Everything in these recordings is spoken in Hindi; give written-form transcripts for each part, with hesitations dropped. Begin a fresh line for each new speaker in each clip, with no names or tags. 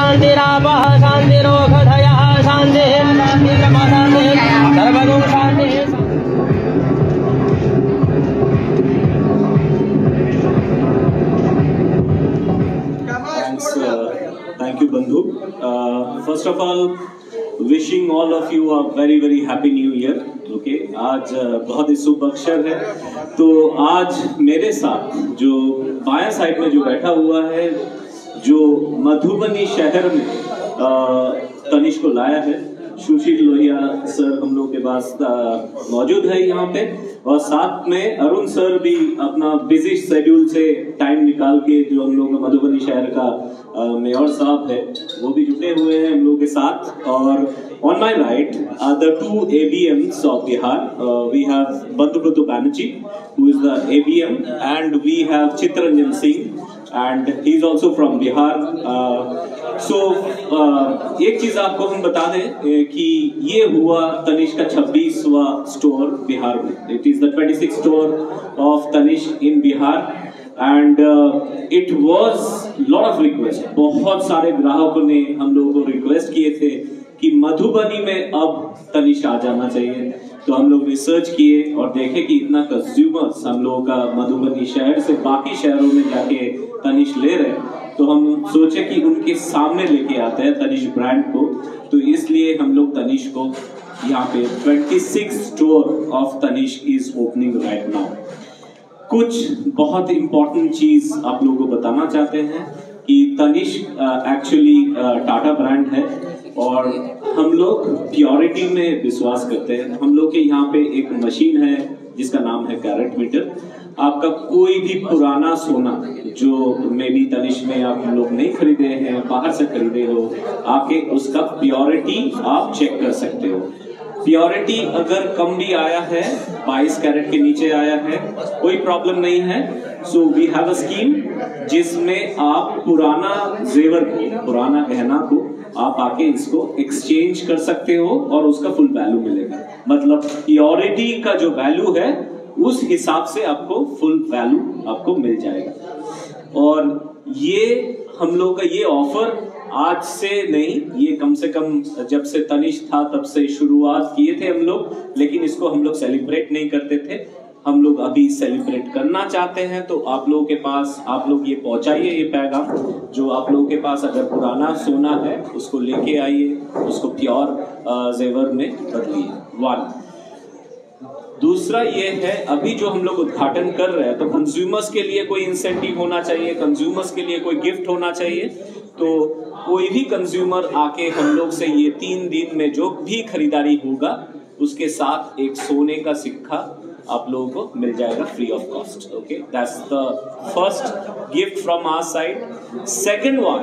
शान्तिरापः शान्तिरोषधयः शान्तिः शान्तिर्ब्रह्म शान्तिः सर्वगुण शान्तिः।
Thank you, Bandhu. First of all, wishing all of you a very very happy new year. Okay, आज बहुत ही शुभ अक्षर है। तो आज मेरे साथ जो बायां साइड में जो बैठा हुआ है, जो मधुबनी शहर में तनिष्क को लाया है, सुशील लोहिया सर हम लोग के पास मौजूद है यहाँ पे, और साथ में अरुण सर भी अपना बिजी शेड्यूल से टाइम निकाल के, जो हम लोग मधुबनी शहर का मेयर साहब है, वो भी जुटे हुए हैं हम लोग के साथ। और on my right are the two ABMs of Bihar. We have Bandhu Banerjee, who is the ABM, and we have Chittaranjan Singh, and he is also from Bihar. एक चीज आपको हम बता दें कि ये हुआ तनिष्क का 26वां स्टोर बिहार में। It is the 26th store of Tanishq in Bihar, and it was lot of request. बहुत सारे ग्राहकों ने हम लोगों को रिक्वेस्ट किए थे कि मधुबनी में अब तनिष्क आ जाना चाहिए। तो हम लोग रिसर्च किए और देखे कि इतना कंज्यूमर्स हम लोगों का मधुबनी शहर से बाकी शहरों में जाके तनिष्क ले रहे हैं, तो हम सोचे कि उनके सामने लेके आते हैं तनिष्क ब्रांड को। तो इसलिए हम लोग तनिष्क को यहाँ पे 26 store of Tanishq is opening right now. कुछ बहुत इंपॉर्टेंट चीज आप लोगों को बताना चाहते हैं कि तनिष्क एक्चुअली टाटा ब्रांड है और हम लोग प्योरिटी में विश्वास करते हैं। हम लोग के यहाँ पे एक मशीन है जिसका नाम है कैरेट मीटर। आपका कोई भी पुराना सोना जो मे बी तनिष्क में आप लोग नहीं खरीदे हैं, बाहर से खरीदे हो, आके उसका प्योरिटी आप चेक कर सकते हो। प्योरिटी अगर कम भी आया है, 22 कैरेट के नीचे आया है, कोई प्रॉब्लम नहीं है। So we have a scheme जिसमें आप पुराना जेवर को, पुराना गहना को आप आके इसको एक्सचेंज कर सकते हो और उसका फुल वैल्यू मिलेगा। मतलब प्योरिटी का जो वैल्यू है उस हिसाब से आपको फुल वैल्यू आपको मिल जाएगा। और ये हम लोग का ये ऑफर आज से नहीं, ये कम से कम जब से तनिष्क था तब से शुरुआत किए थे हम लोग, लेकिन इसको हम लोग सेलिब्रेट नहीं करते थे। हम लोग अभी सेलिब्रेट करना चाहते हैं, तो आप लोगों के पास आप लोग ये पहुंचाइए ये पैगाम। जो आप लोगों के पास अगर पुराना सोना है उसको लेके आइए, उसको प्योर जेवर में बदलिए। 1 दूसरा ये है, अभी जो हम लोग उद्घाटन कर रहे हैं तो कंज्यूमर्स के लिए कोई इंसेंटिव होना चाहिए, कंज्यूमर्स के लिए कोई गिफ्ट होना चाहिए। तो कोई भी कंज्यूमर आके हम लोग से ये 3 दिन में जो भी खरीदारी होगा उसके साथ एक सोने का सिक्का आप लोगों को मिल जाएगा free of cost. Okay, that's the first gift from our side. Second one,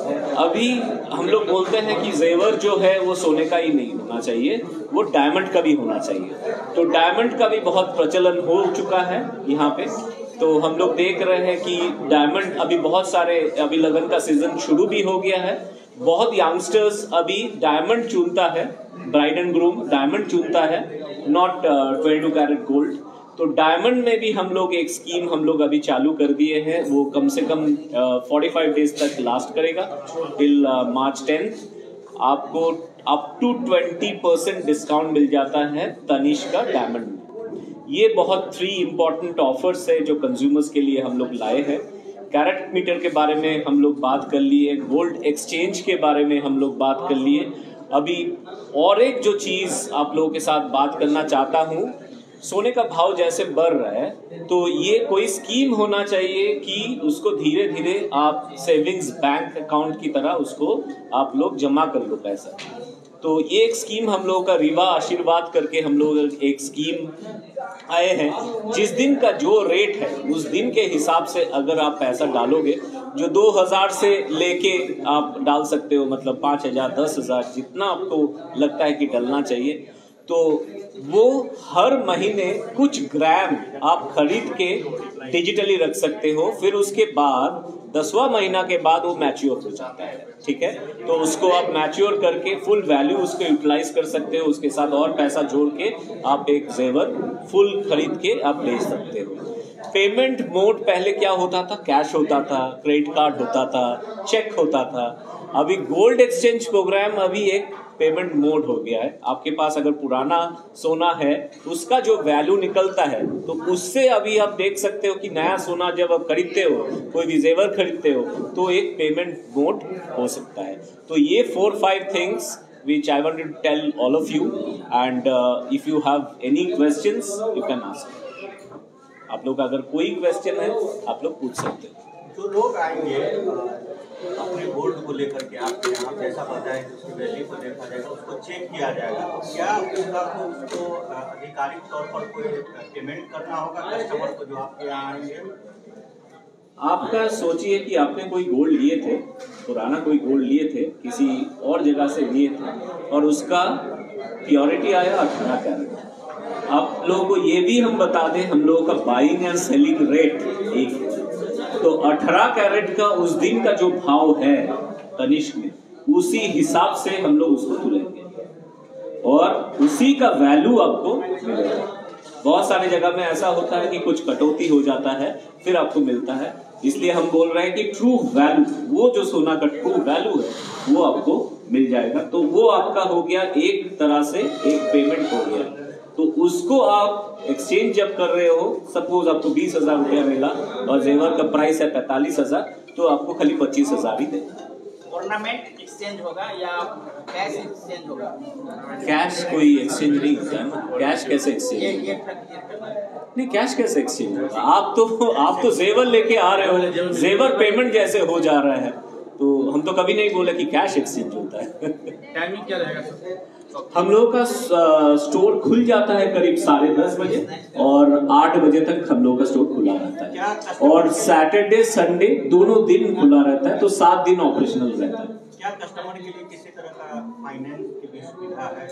अभी हम लोग बोलते हैं कि जेवर जो है वो सोने का ही नहीं होना चाहिए, वो डायमंड का भी होना चाहिए। तो डायमंड का भी बहुत प्रचलन हो चुका है यहाँ पे। तो हम लोग देख रहे हैं कि डायमंड अभी बहुत सारे, अभी लगन का सीजन शुरू भी हो गया है, बहुत यंगस्टर्स अभी डायमंड चुनता है, ब्राइड एंड ग्रूम डायमंड चुनता है, नॉट 22 कैरेट गोल्ड। तो डायमंड में भी हम लोग एक स्कीम हम लोग अभी चालू कर दिए हैं, वो कम से कम 45 डेज तक लास्ट करेगा, टिल मार्च 10। आपको अप टू 20% डिस्काउंट मिल जाता है तनिष्क का डायमंड में। ये बहुत 3 इंपॉर्टेंट ऑफर्स है जो कंज्यूमर्स के लिए हम लोग लाए हैं। कैरेट मीटर के बारे में हम लोग बात कर लिए, गोल्ड एक्सचेंज के बारे में हम लोग बात कर लिए। अभी और एक जो चीज आप लोगों के साथ बात करना चाहता हूँ, सोने का भाव जैसे बढ़ रहा है तो ये कोई स्कीम होना चाहिए कि उसको धीरे धीरे आप सेविंग्स बैंक अकाउंट की तरह उसको आप लोग जमा कर लो पैसा। तो ये एक स्कीम हम लोगों का रीवा आशीर्वाद करके हम लोग एक स्कीम आए हैं। जिस दिन का जो रेट है उस दिन के हिसाब से अगर आप पैसा डालोगे, जो 2000 से लेके आप डाल सकते हो, मतलब 5000 10,000 जितना आपको लगता है कि डालना चाहिए, तो वो हर महीने कुछ ग्राम आप खरीद के डिजिटली रख सकते हो। फिर उसके बाद 10वां महीना के बाद वो मैच्योर हो जाता है। ठीक है, तो उसको आप मैच्योर करके फुल वैल्यू उसको यूटिलाइज कर सकते हो, उसके साथ और पैसा जोड़ के आप एक जेवर फुल खरीद के आप ले सकते हो। पेमेंट मोड पहले क्या होता था, कैश होता था, क्रेडिट कार्ड होता था, चेक होता था। अभी गोल्ड एक्सचेंज प्रोग्राम अभी एक पेमेंट मोड हो गया है। आपके पास अगर पुराना सोना है उसका जो वैल्यू निकलता है तो उससे अभी आप देख सकते हो कि नया सोना जब आप खरीदते हो, कोई भी जेवर खरीदते हो, तो एक पेमेंट मोड हो सकता है। तो ये 4-5 things which I wanted to tell all of you, and if you have any questions you can ask। आप लोग अगर कोई क्वेश्चन है आप लोग पूछ सकते हैं।
जो लोग आएंगे अपने गोल्ड को लेकर के आपके यहाँ, जैसा बताया कि उसकी वैल्यू को देखा जाएगा, उसको चेक किया जाएगा, तो क्या उसको आधिकारिक तौर पर कोई पेमेंट करना होगा कस्टमर को जो आपके यहाँ आएंगे?
आपका सोचिए कि आपने कोई गोल्ड लिए थे, पुराना कोई गोल्ड लिए थे, किसी और जगह से लिए थे और उसका प्योरिटी आया 18 कैरेट। आप लोगों को ये भी हम बता दें, हम लोगों का बाइंग एंड सेलिंग रेट एक है। तो 18 कैरेट का उस दिन का जो भाव है तनिष्क में, उसी हिसाब से हम लोग उसको तुलेंगे और उसी का वैल्यू आपको मिलेगा। बहुत सारी जगह में ऐसा होता है कि कुछ कटौती हो जाता है फिर आपको मिलता है, इसलिए हम बोल रहे हैं कि ट्रू वैल्यू, वो जो सोना का ट्रू वैल्यू है वो आपको मिल जाएगा। तो वो आपका हो गया एक तरह से एक पेमेंट हो गया। तो उसको आप एक्सचेंज जब कर रहे हो, सपोज आपको 20,000 रुपया मिला और जेवर का प्राइस है 45,000, तो आपको खाली 25,000 ही देना।
ऑर्नामेंट एक्सचेंज होगा या कैश एक्सचेंज होगा?
कैश कोई एक्सचेंज नहीं होता है ना, कैश कैसे एक्सचेंज? नहीं, कैश कैसे एक्सचेंज होगा? आप तो जेवर लेके आ रहे हो, जेवर पेमेंट जैसे हो जा रहा है, तो हम तो कभी नहीं बोले कि कैश एक्सचेंज होता है।
टाइमिंग क्या रहेगा?
हम लोगों का स्टोर खुल जाता है करीब 10:30 बजे और 8 बजे तक हम लोगों का स्टोर खुला रहता है और सैटरडे संडे दोनों दिन खुला रहता है, तो 7 दिन ऑपरेशनल रहता है।
क्या कस्टमर के लिए किसी तरह का फाइनेंस की भी सुविधा है?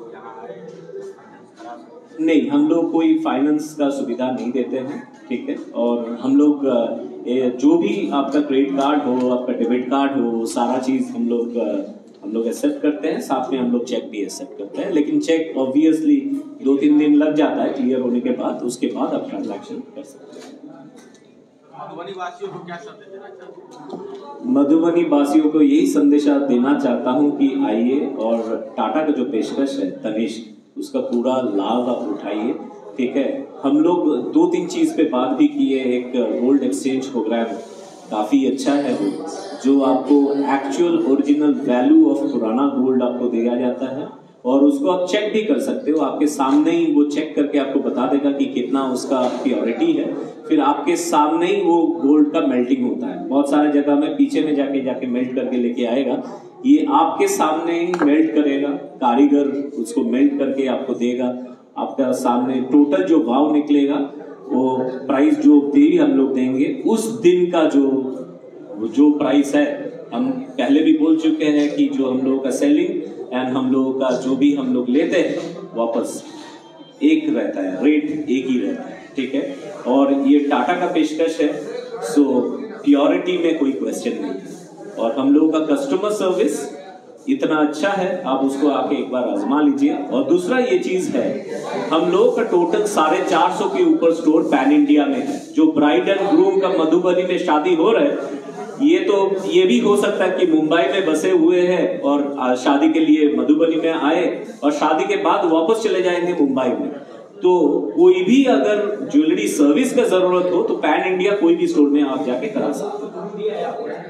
नहीं, हम लोग कोई फाइनेंस का सुविधा नहीं देते हैं, ठीक है। और हम लोग जो भी आपका क्रेडिट कार्ड हो, आपका डेबिट कार्ड हो, सारा चीज हम लोग एक्सेप्ट करते हैं। साथ में हम लोग चेक भी एक्सेप्ट करते हैं, लेकिन चेक ऑब्वियसली 2-3 दिन लग जाता है क्लियर होने के बाद, उसके बाद आप ट्रांजैक्शन कर सकते हैं।
मधुबनी वासियों को क्या संदेश देना चाहते हैं?
मधुबनी वासियों को यही संदेशा देना चाहता हूं कि आइए और टाटा का जो पेशकश है तनिष्क, उसका पूरा लाभ आप उठाइए, ठीक है। हम लोग 2-3 चीज पे बात भी किए। एक गोल्ड एक्सचेंज प्रोग्राम काफी अच्छा है वो, जो आपको एक्चुअल ओरिजिनल वैल्यू ऑफ पुराना गोल्ड आपको दिया जाता है और उसको आप चेक भी कर सकते हो। आपके सामने ही वो चेक करके आपको बता देगा कि कितना उसका प्योरिटी है, फिर आपके सामने ही वो गोल्ड का मेल्टिंग होता है। बहुत सारे जगह में पीछे में जाके मेल्ट करके लेके आएगा, ये आपके सामने ही मेल्ट करेगा, कारीगर उसको मेल्ट करके आपको देगा। आपका सामने टोटल जो भाव निकलेगा, वो प्राइस जो भी हम लोग देंगे उस दिन का जो प्राइस है, हम पहले भी बोल चुके हैं कि जो हम लोगों का सेलिंग एंड हम लोगों का जो भी हम लोग लेते हैं वापस एक रहता है, रेट एक ही रहता है, ठीक है। और ये टाटा का पेशकश है, सो प्योरिटी में कोई क्वेश्चन नहीं है और हम लोगों का कस्टमर सर्विस इतना अच्छा है, आप उसको आके एक बार आजमा लीजिए। और दूसरा ये चीज है, हम लोगों का टोटल 450 के ऊपर स्टोर पैन इंडिया में है। जो ब्राइड एंड ग्रूम का मधुबनी में शादी हो रहा है, ये भी हो सकता है कि मुंबई में बसे हुए हैं और शादी के लिए मधुबनी में आए और शादी के बाद वापस चले जाएंगे मुंबई में। तो कोई भी अगर ज्वेलरी सर्विस का जरूरत हो तो पैन इंडिया कोई भी स्टोर में आप जाके करा सकते हैं।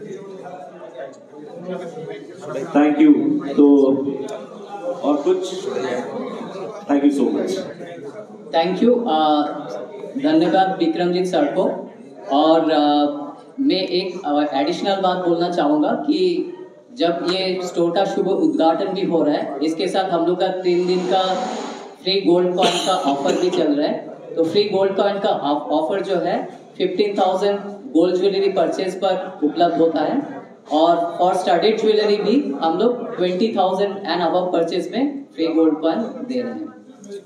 Thank you. तो और कुछ? Thank you so much.
Thank you, धन्यवाद विक्रमजीत सर को। और मैं एक एडिशनल बात बोलना चाहूँगा कि जब ये स्टोर का शुभ उद्घाटन भी हो रहा है, इसके साथ हम लोग का 3 दिन का फ्री गोल्ड कॉइन का ऑफर भी चल रहा है। तो फ्री गोल्ड कॉइन का ऑफर जो है 15,000 गोल्ड ज्वेलरी परचेज पर उपलब्ध होता है और फॉर स्टडीड ज्वेलरी भी हम लोग 20,000 एंड अबव परचेज में फ्री गोल्ड कॉइन दे रहे हैं।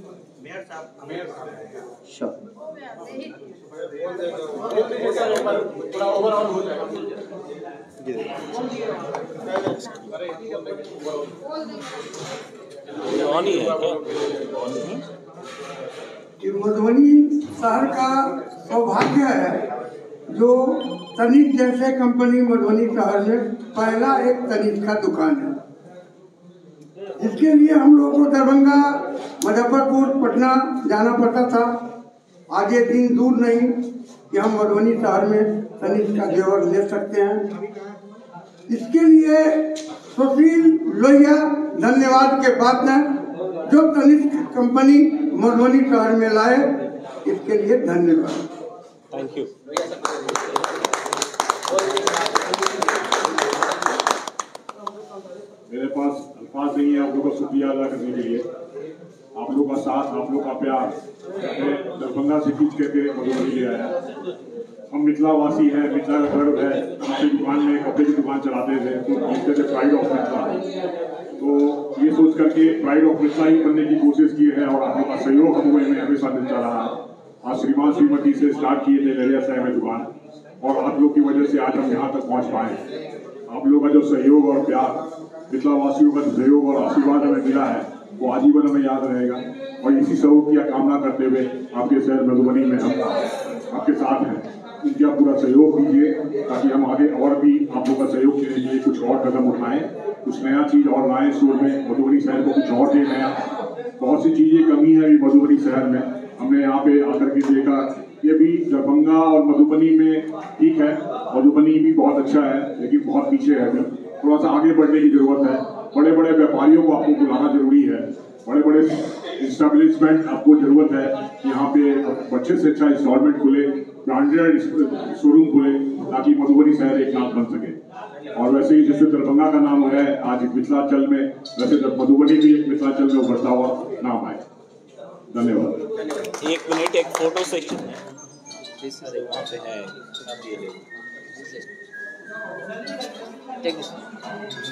श्योर।
मधुबनी शहर का सौभाग्य है जो तनिष्क जैसे कंपनी मधुबनी शहर में पहला एक तनिष्क का दुकान है, जिसके लिए हम लोगों को दरभंगा, मुजफ्फरपुर, पटना जाना पड़ता था। आज ये दिन दूर नहीं कि हम मधुबनी शहर में तनिष्क का जेवर ले सकते हैं। इसके लिए सुशील लोहिया धन्यवाद के पात्र हैं, जो तनिष्क कंपनी मधुबनी शहर में लाए, इसके लिए धन्यवाद।
Thank you.
मेरे पास अल्फाज नहीं है आप लोगों का शुक्रिया अदा करने के लिए। आप लोगों का साथ, आप लोग का प्यार दरभंगा से खींच करके मधुबनी ले आया। हम मिथिला वासी हैं, मिथिला का गर्व है। हमारी दुकान में कपड़े की दुकान चलाते थे तो कहते थे प्राइड ऑफ मिथिला। तो ये सोच करके प्राइड ऑफ मिथिला ही बनने की कोशिश की है और आप लोग का सहयोग हमें हमेशा मिलता रहा। आज श्रीमान श्रीमती से स्टार्ट किए थे ललिया साहब में दुकान, और आप लोग की वजह से आज हम यहाँ तक पहुँच पाए। आप लोगों का जो सहयोग और प्यार, मिथिला वासियों का सहयोग और आशीर्वाद हमें मिला है, वो आजीवन हमें याद रहेगा। और इसी सहयोग की कामना करते हुए आपके शहर मधुबनी में हम आपके साथ हैं। इनका पूरा सहयोग कीजिए ताकि हम आगे और भी आप लोगों का सहयोग देने के लिए कुछ और कदम उठाएं, कुछ नया चीज़ और लाएं स्टोर में, मधुबनी शहर को कुछ और दें नया। बहुत सी चीज़ें कमी है अभी मधुबनी शहर में। हमने यहाँ पे आकर के देखा, ये भी दरभंगा और मधुबनी में ठीक है, मधुबनी भी बहुत अच्छा है लेकिन बहुत पीछे है अभी। थोड़ा सा आगे बढ़ने की जरूरत है। बड़े बड़े व्यापारियों को आपको बुलाना जरूरी है, बड़े बड़े इस्टेब्लिशमेंट आपको जरूरत है। यहाँ पे अच्छे से अच्छा इंस्टॉलमेंट खुले, ब्रांडेड शोरूम खुले, ताकि मधुबनी शहर एक नाम बन सके। और वैसे ही जैसे दरभंगा का नाम है आज मिथिलांचल में, वैसे मधुबनी भी एक मिथिलांचल में उभरता हुआ नाम है। धन्यवाद।
एक मिनट, एक फोटो सेशन है वहाँ पे है।